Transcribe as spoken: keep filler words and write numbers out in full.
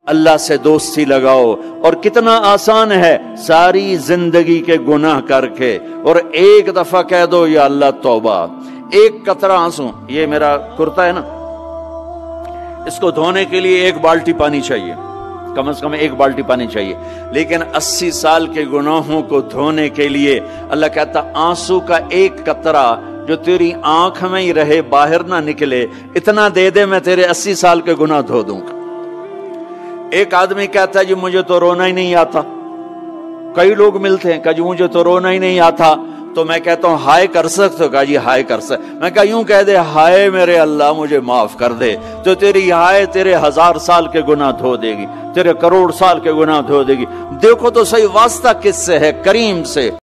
अल्लाह से दोस्ती लगाओ। और कितना आसान है, सारी जिंदगी के गुनाह करके और एक दफा कह दो या अल्लाह तौबा। एक कतरा आंसू, ये मेरा कुर्ता है ना, इसको धोने के लिए एक बाल्टी पानी चाहिए, कम से कम एक बाल्टी पानी चाहिए। लेकिन अस्सी साल के गुनाहों को धोने के लिए अल्लाह कहता आंसू का एक कतरा जो तेरी आंख में ही रहे, बाहर ना निकले, इतना दे दे, मैं तेरे अस्सी साल के गुनाह धो दूंगा। एक आदमी कहता है जी मुझे तो रोना ही नहीं आता। कई लोग मिलते हैं, कहा जी मुझे तो रोना ही नहीं आता। तो मैं कहता हूं हाय कर सकते हो? कहा जी हाय कर सकते। मैं कहा यूं कह दे, हाय मेरे अल्लाह मुझे माफ कर दे, तो तेरी हाय तेरे हजार साल के गुनाह धो देगी, तेरे करोड़ साल के गुनाह धो देगी। देखो तो सही वास्ता किससे है? करीम से।